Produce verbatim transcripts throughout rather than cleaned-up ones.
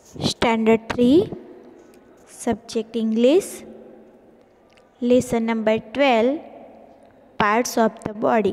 Standard three, Subject English, Lesson number twelve, Parts of the Body.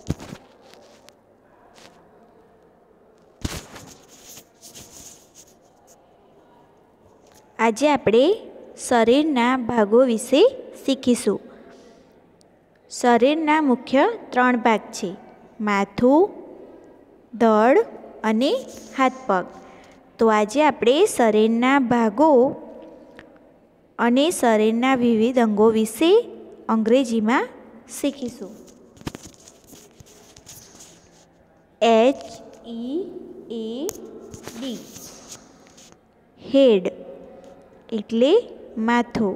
આજે આપણે શરીરના ભાગો વિશે શીખીશું. શરીરના મુખ્ય ત્રણ ભાગ છે: માથું, ધડ અને હાથ પગ. તો આજે આપણે શરીરના ભાગો અને શરીરના વિવિધ અંગો વિશે અંગ્રેજીમાં શીખીશું. એચ ઈ એ ડી હેડ એટલે માથું.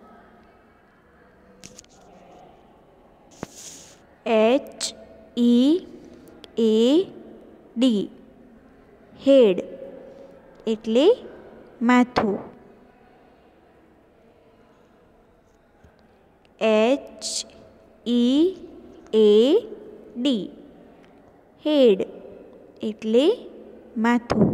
એચ ઈ એ ડી હેડ એટલે માથું. એચ ઈ એ ડી હેડ એટલે માથું.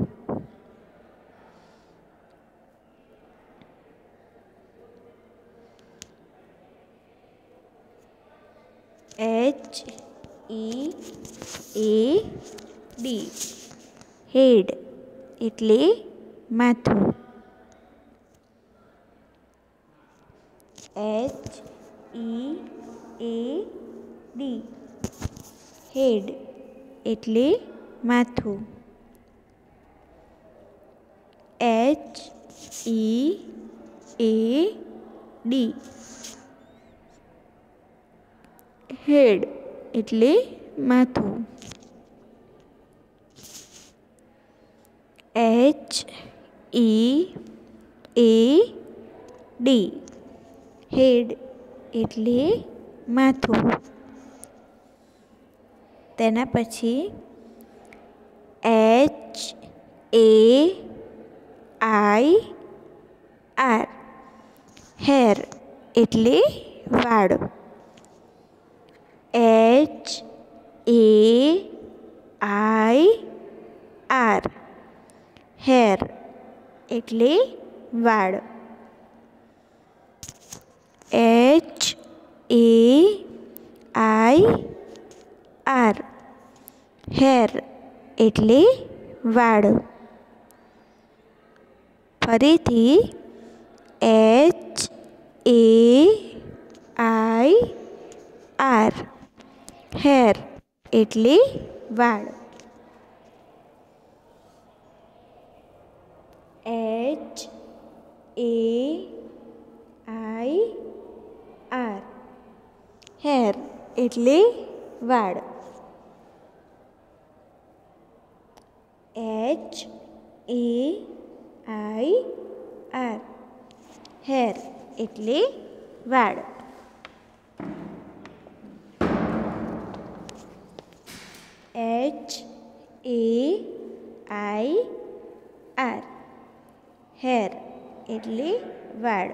એચ ઈ એ ડી હેડ એટલે માથું. એચ ઈ એ ડી હેડ એટલે માથું. એચ ઈ એ ડી હેડ એટલે માથું. એચ ઈ એ ડી હેડ એટલે માથું. તેના પછી H A I R hair એટલે વાળ. H A I R hair એટલે વાળ. H A I R hair એટલે વાળ. ફરીથી H A I R hair એટલે વાળ. H A I R hair એટલે વાળ. H A I R hair એટલે વાળ. H A I R hair એટલે વાળ.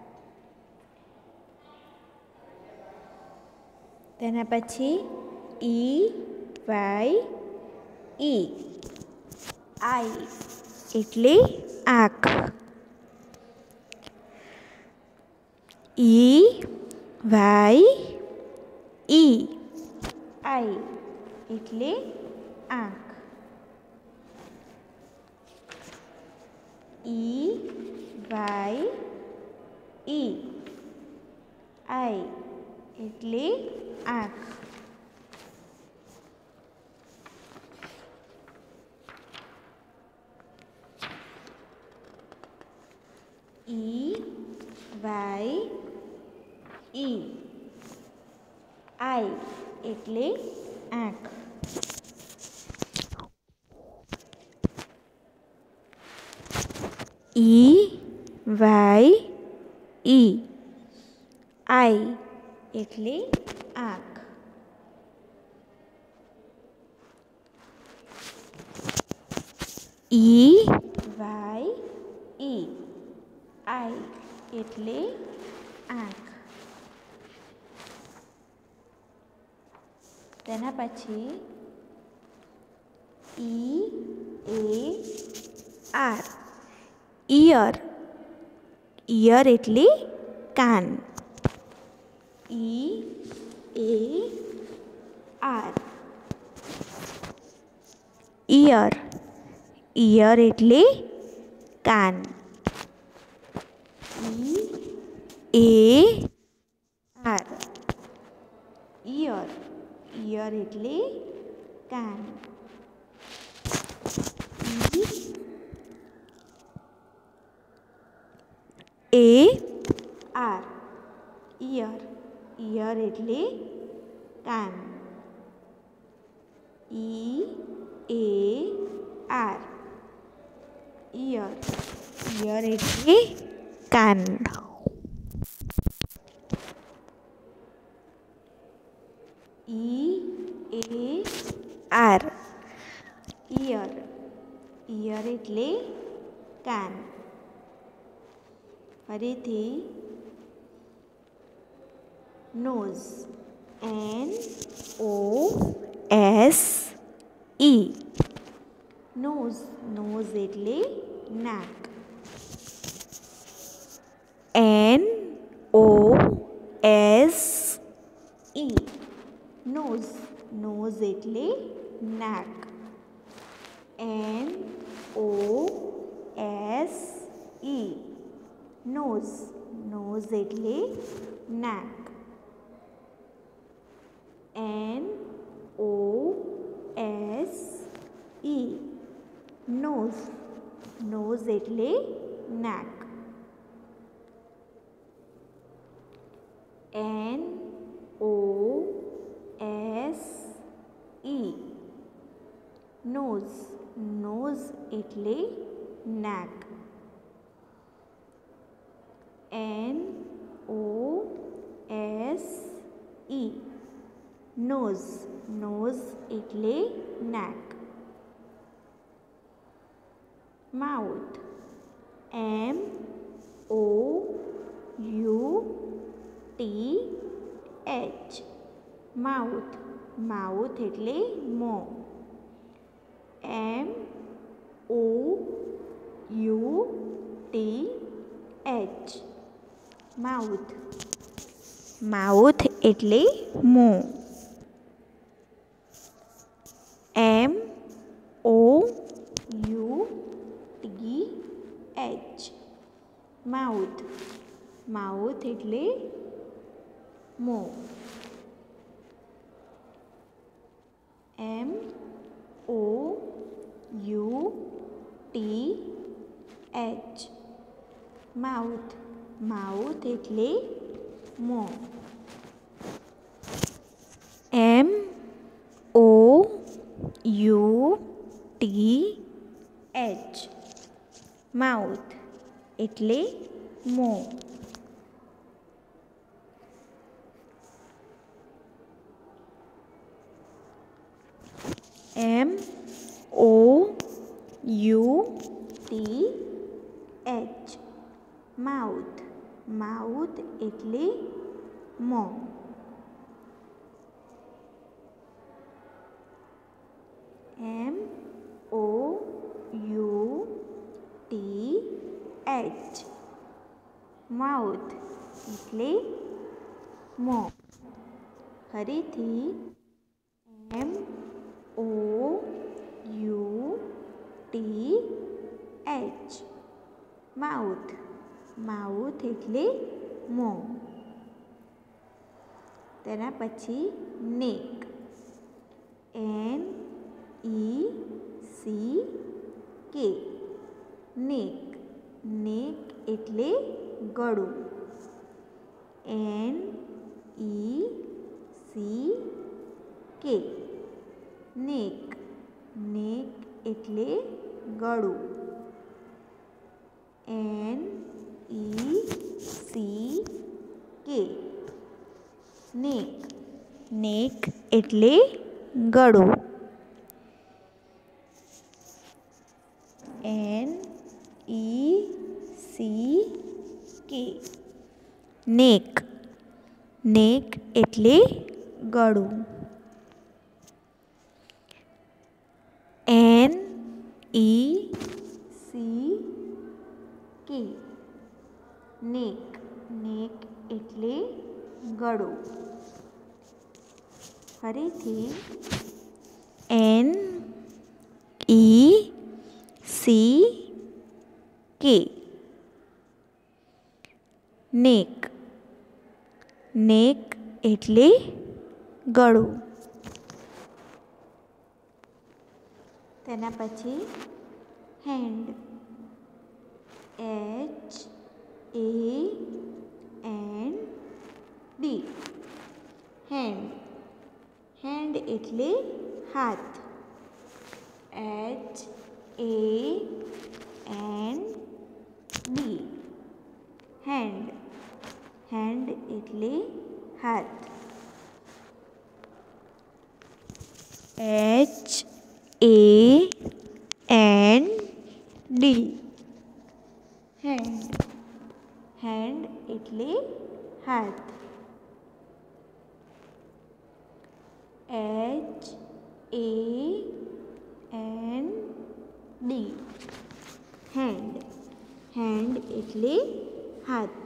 તેના પછી ઈ વાય ઈ આઈ એટલે આંખ. ઈ વાય ઈ આઈ એટલે આંખ. ઈ વાય ઈ આઈ એટલે આંખ. ઈ વાય ઈ આઈ એટલે આંખ. ઈ વાય ઈ આઈ એટલે આંખ. ઈ વાય ઈ આઈ એટલે આંખ. તેના પછી ઈ એ આર ઈયર ઈયર એટલે કાન. ઈ એ આર ઈયર ઈયર એટલે કાન. ઈ એ આર ઈયર ઈયર એટલે કાન. ઈ એ આર ઈયર ઈયર એટલે કાન. ઈ એ આર ઈયર ઈયર એટલે કાન. ઈ એ આર ઈયર ઈયર એટલે કાન. ફરીથી nose N O S E nose nose એટલે નાક. N O S E nose nose એટલે નાક. N O S E nose nose એટલે નાક. N O S E nose nose એટલે નાક. N O S E nose nose એટલે નાક. N O S E nose nose એટલે નાક. Mouth M O U T H mouth mouth એટલે મોં. M O U T H mouth mouth એટલે મોં. M O U T H mouth mouth એટલે મોં. M O U T H mouth mouth એટલે મોં. M O U T H mouth એટલે મોં. M O U T H mouth mouth એટલે મોં. M O U T H mouth એટલે મોં. ફરીથી M O U T H mouth mouth એટલે મોં. તેના પછી નેક એન ઈ સી કે નેક નેક એટલે ગળું. એન ઈ સી કે નેક નેક એટલે ગળું. એન ઈ સી કે નેક નેક એટલે ગળું. એન ઈ સી કે નેક નેક એટલે ગળું. એન ઈ સી નેક નેક એટલે ગળું. ફરીથી એન ઈ સી કે નેક નેક એટલે ગળું. તેના પછી hand H A N D hand hand એટલે હાથ. H A N D hand hand એટલે હાથ. H A N D hand hand એટલે હાથ. H A N D hand hand એટલે હાથ.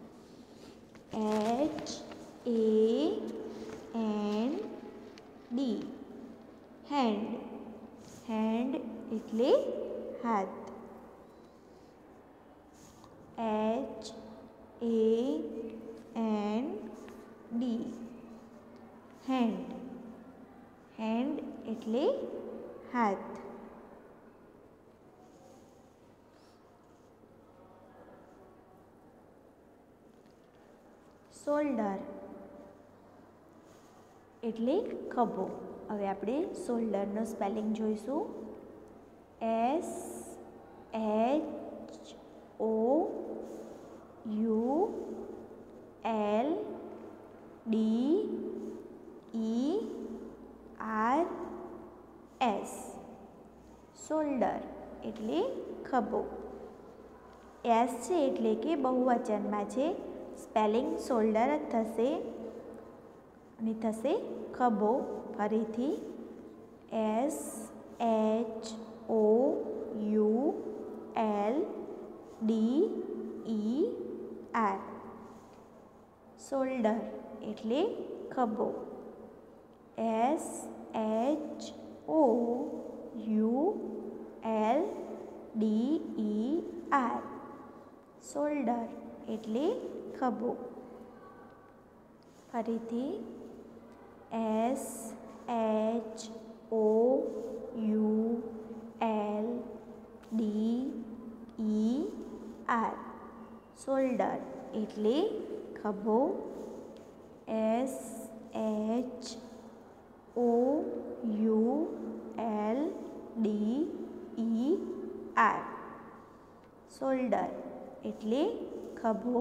H A N D hand hand એટલે હાથ. H A N D hand hand એટલે હાથ. શોલ્ડર એટલે ખભો. હવે આપણે શોલ્ડરનો સ્પેલિંગ જોઈશું. S H O U L D E R S shoulder એટલે ખભો. એસ છે એટલે કે બહુવચનમાં છે. સ્પેલિંગ શોલ્ડર જ થશે અને થશે ખભો. ફરીથી S H O U L D E R shoulder એટલે ખભો. S H O U L D E R shoulder એટલે ખભો. ફરીથી S H O U L D E R shoulder એટલે ખભો. S H O U L D E R shoulder એટલે ખભો.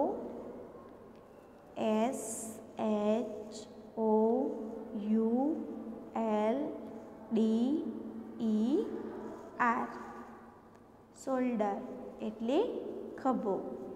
S H O U L D E R shoulder એટલે ખભો.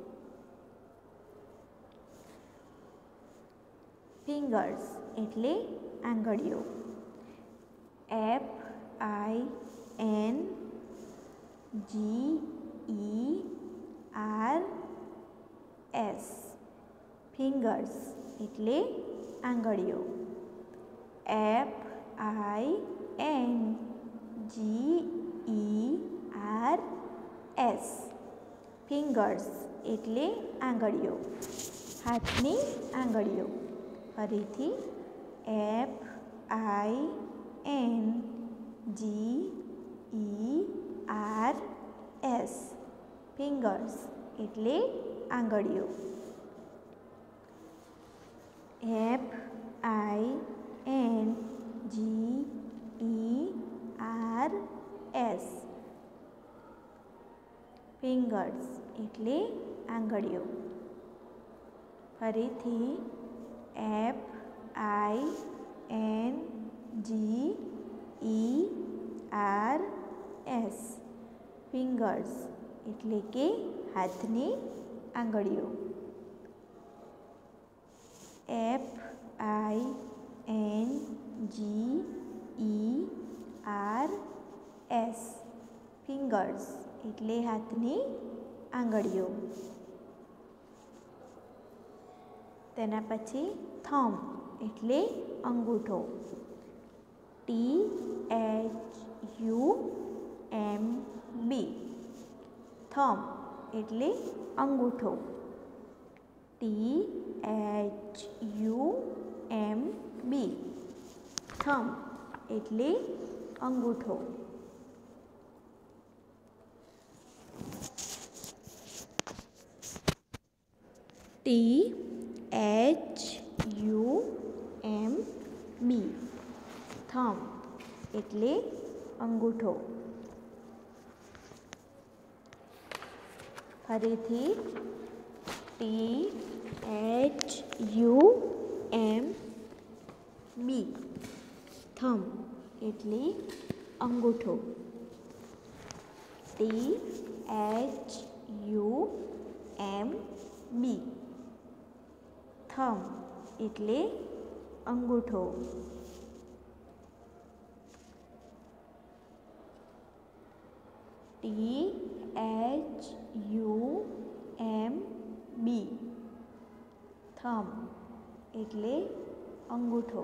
Fingers એટલે આંગળીઓ. F I N G E R S fingers એટલે આંગળીઓ. F I N G E R S fingers એટલે આંગળીઓ. હાથની આંગળીઓ. ફરીથી F I N G E R S fingers એટલે આંગળીઓ. F I N G E R S fingers એટલે આંગળીઓ. ફરીથી F I N G E R S fingers એટલે કે હાથની આંગળીઓ. F I N G E R S fingers એટલે હાથની આંગળીઓ. તેના પછી થમ એટલે અંગૂઠો. T H U M B thumb એટલે અંગૂઠો. T H U M B thumb એટલે અંગૂઠો. T H U M B thumb એટલે અંગૂઠો. ફરીથી T H U M B thumb એટલે અંગૂઠો. T H U M B thumb એટલે અંગૂઠો. T H U M B thumb એટલે અંગૂઠો.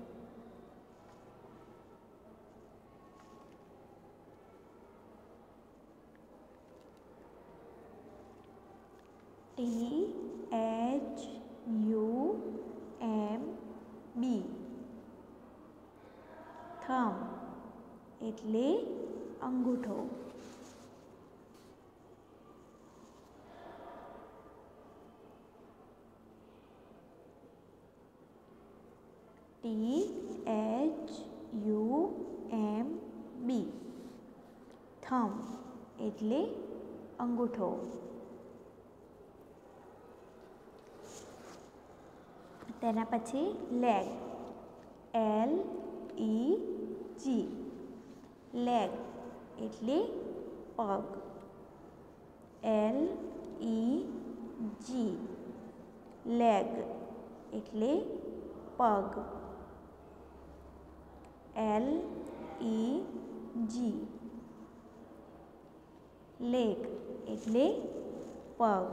T H U M B thumb એટલે અંગૂઠો. T H U M B thumb એટલે અંગૂઠો. તેના પછી leg L E G leg એટલે પગ. એલ ઈ જી લેગ એટલે પગ. એલ ઈ જી લેગ એટલે પગ.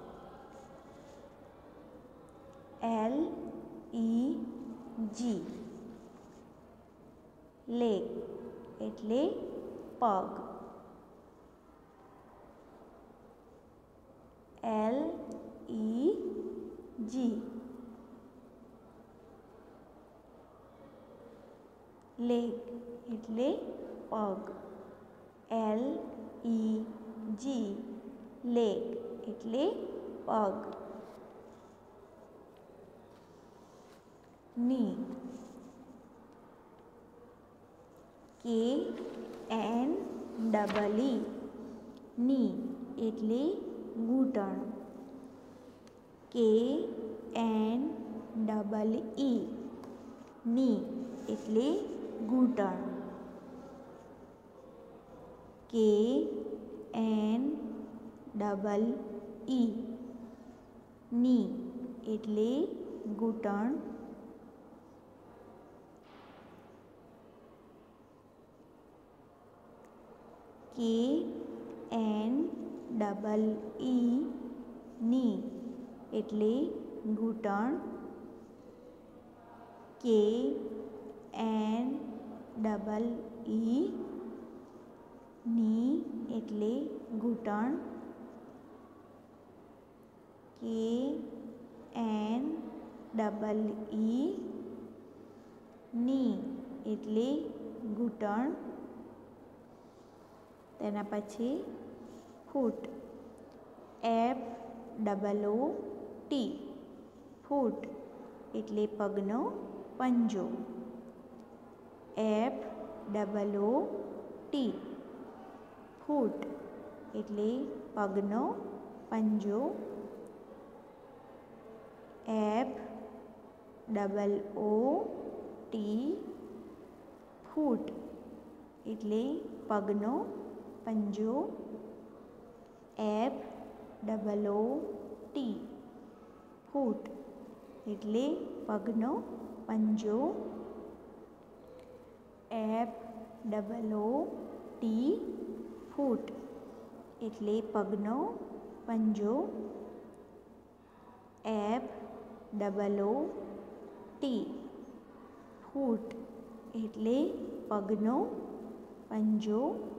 એલ ઈ જી લેગ એટલે પગ. એલ ઈ જી લેગ એટલે પગ. એલ ઈ જી લેગ એટલે પગ. ની કે એન ડબલ ઈ ની એટલે ઘૂંટણ. કે એન ડબલ ઈ ની એટલે ઘૂંટણ. કે એન ડબલ ઈ ની એટલે ઘૂંટણ. કે એન ડબલ ઈ ની એટલે ઘૂંટણ. કે એન ડબલ ઈ ની એટલે ઘૂંટણ. કે એન ડબલ ઈ ની એટલે ઘૂંટણ. તેના પછી foot F double O T foot એટલે પગનો પંજો. F double O T foot એટલે પગનો પંજો. F double O T foot એટલે પગનો પંજો. F double O T foot એટલે પગનો પંજો. F double O T foot એટલે પગનો પંજો. F double O T foot એટલે પગનો પંજો.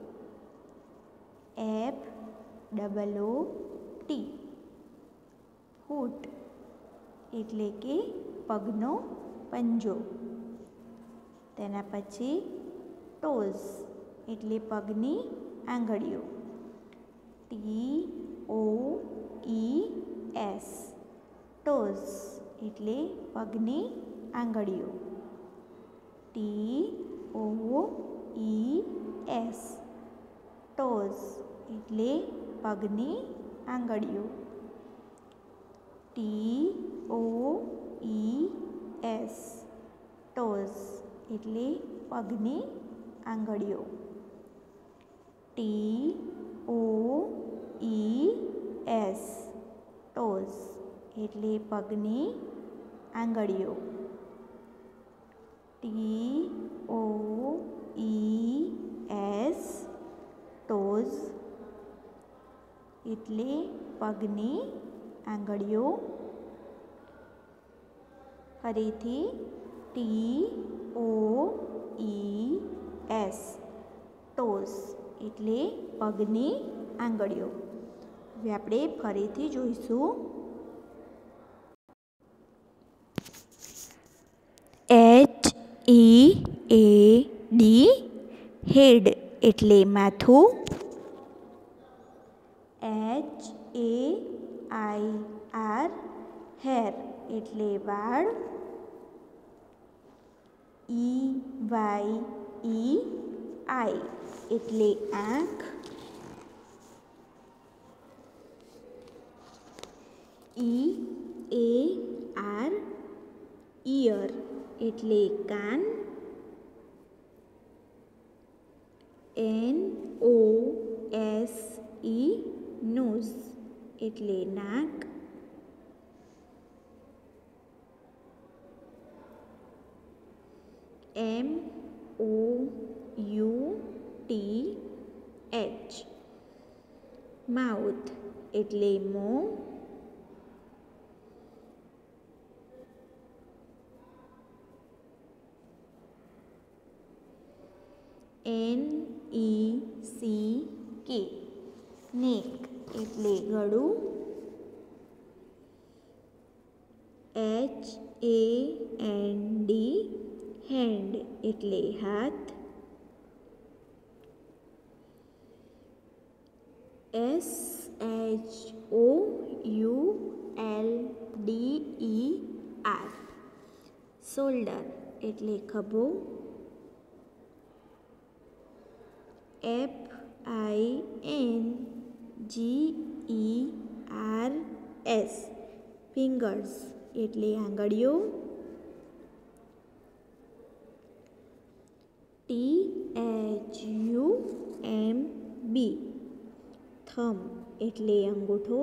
F double O T foot એટલે કે પગનો પંજો. તેના પછી ટોઝ એટલે પગની આંગળીઓ. T O E S toes એટલે પગની આંગળીઓ. T O E S toes એટલે પગની આંગળીઓ. T O E S toes એટલે પગની આંગળીઓ. T O E S toes એટલે પગની આંગળીઓ. T O E S toes એટલે પગની આંગળીઓ. ફરીથી T O E S toes એટલે પગની આંગળીઓ. હવે આપણે ફરીથી જોઈશું. એચ ઈ એ ડી હેડ એટલે માથું. H A I R hair એટલે વાળ. ઈ વાય ઈ આઈ એટલે આંખ. ઈ એ આર ઇયર એટલે કાન. N O S E nose એટલે નાક. M O U T H mouth એટલે મોં. N E C K neck એટલે ગળું. H A N D hand એટલે હાથ. S H O U L D E R shoulder એટલે ખભો. F I N G E R S fingers એટલે આંગળીઓ. T H U M B thumb એટલે અંગૂઠો.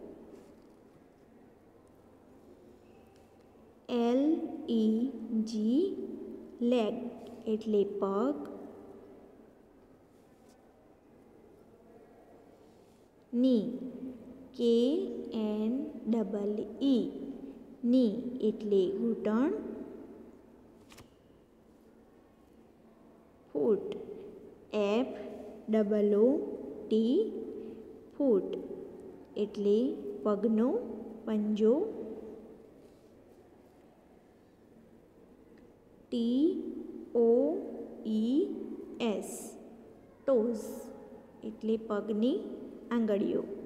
એલ ઈ જી લેગ એટલે પગ. ની કે એન ડબલ ઈ ની એટલે ઘૂંટણ. Foot F double O T foot એટલે પગનો પંજો. T O E S toes એટલે પગની આંગળીઓ.